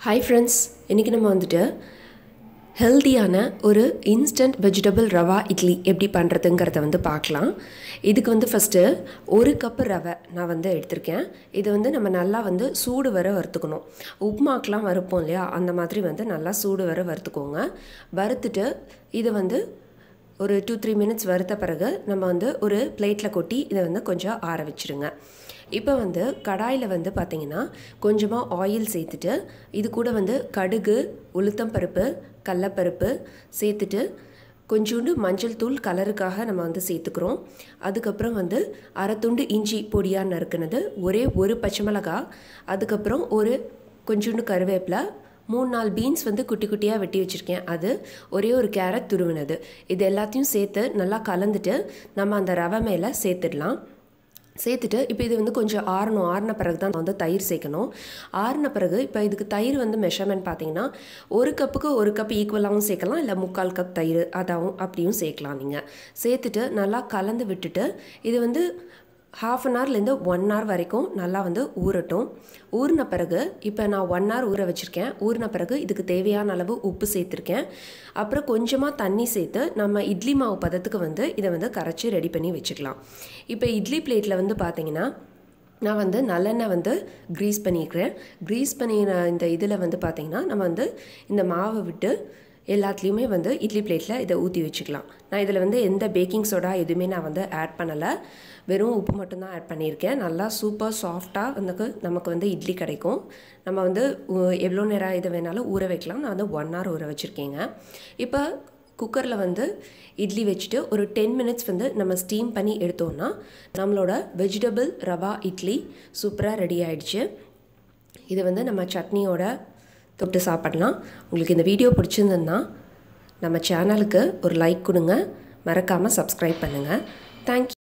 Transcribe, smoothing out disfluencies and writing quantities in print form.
Hi friends, இன்னைக்கு நம்ம வந்துட்டு ஹெல்தியான ஒரு இன்ஸ்டன்ட் வெஜிடபிள் ரவா இட்லி எப்படி பண்ணுறதுங்கிறத வந்து பார்க்கலாம். இதுக்கு வந்து ஃபஸ்ட்டு 1 கப்பு ரவை நான் வந்து எடுத்திருக்கேன். இது வந்து நம்ம நல்லா வந்து சூடு வர வறுத்துக்கணும். உப்புமாக்கெலாம் வறுப்போம் இல்லையா, அந்த மாதிரி வந்து நல்லா சூடு வர வறுத்துக்கோங்க. வறுத்துட்டு இது வந்து ஒரு 2-3 மினிட்ஸ் வறுத்த பிறகு நம்ம வந்து ஒரு பிளேட்டில் கொட்டி இதை வந்து கொஞ்சம் ஆற வச்சுருங்க. இப்போ வந்து கடாயில் வந்து பார்த்திங்கன்னா கொஞ்சமாக ஆயில் சேர்த்துட்டு இது கூட வந்து கடுகு, உளுத்தம் பருப்பு, கடலப்பருப்பு சேர்த்துட்டு கொஞ்சோண்டு மஞ்சள் தூள் கலருக்காக நம்ம வந்து சேர்த்துக்கிறோம். அதுக்கப்புறம் வந்து அரை துண்டு இஞ்சி பொடியாக நறுக்குனது, ஒரே ஒரு பச்சை மிளகாய், அதுக்கப்புறம் ஒரு கொஞ்சோண்டு கருவேப்பிலை, 3-4 பீன்ஸ் வந்து குட்டி குட்டியாக வெட்டி வச்சுருக்கேன், அது ஒரே ஒரு கேரட் துருவினது. இது எல்லாத்தையும் சேர்த்து நல்லா கலந்துட்டு நம்ம அந்த ரவை மேலே சேர்த்துடலாம். சேர்த்துட்டு இப்போ இது வந்து கொஞ்சம் ஆறின பிறகு தான் வந்து தயிர் சேர்க்கணும். ஆறின பிறகு இப்போ இதுக்கு தயிர் வந்து மெஷர்மெண்ட் பார்த்தீங்கன்னா 1 கப்புக்கு 1 கப் ஈக்குவலாகவும் சேர்க்கலாம், இல்லை 3/4 கப் தயிர் அதாகவும் அப்படியும் சேர்க்கலாம். நீங்கள் சேர்த்துட்டு நல்லா கலந்து விட்டுட்டு இது வந்து 1/2 ஹவர்லேருந்து 1 ஹவர் வரைக்கும் நல்லா வந்து ஊறட்டும். ஊறின பிறகு இப்போ நான் 1 ஹவர் ஊற வச்சுருக்கேன். ஊறின பிறகு இதுக்கு தேவையான அளவு உப்பு சேர்த்துருக்கேன். அப்புறம் கொஞ்சமாக தண்ணி சேர்த்து நம்ம இட்லி மாவு பதத்துக்கு வந்து இதை வந்து கரைச்சி ரெடி பண்ணி வச்சுக்கலாம். இப்போ இட்லி பிளேட்டில் வந்து பார்த்திங்கன்னா நான் வந்து நல்லெண்ணெய் வந்து க்ரீஸ் பண்ணியிருக்கிறேன். க்ரீஸ் பண்ணின இந்த இதில் வந்து பார்த்திங்கன்னா நம்ம வந்து இந்த மாவை விட்டு எல்லாத்துலேயுமே வந்து இட்லி பிளேட்டில் இதை ஊற்றி வச்சுக்கலாம். நான் இதில் வந்து எந்த பேக்கிங் சோடா எதுவுமே நான் வந்து ஆட் பண்ணலை, வெறும் உப்பு மட்டும்தான் ஆட் பண்ணியிருக்கேன். நல்லா சூப்பர் சாஃப்டாக வந்து நமக்கு வந்து இட்லி கிடைக்கும். நம்ம வந்து எவ்வளோ நேரம் இதை வேணாலும் ஊற வைக்கலாம். நான் வந்து 1 ஹவர் ஊற வச்சுருக்கேங்க. இப்போ குக்கரில் வந்து இட்லி வச்சுட்டு ஒரு 10 மினிட்ஸ் வந்து நம்ம ஸ்டீம் பண்ணி எடுத்தோம்னா நம்மளோட வெஜிடபிள் ரவா இட்லி சூப்பராக ரெடி ஆகிடுச்சு. இது வந்து நம்ம சட்னியோட தொட்டு சாப்பிடலாம். உங்களுக்கு இந்த வீடியோ பிடிச்சிருந்ததுன்னா நம்ம சேனலுக்கு ஒரு லைக் கொடுங்க, மறக்காமல் சப்ஸ்கிரைப் பண்ணுங்கள். தேங்க்யூ.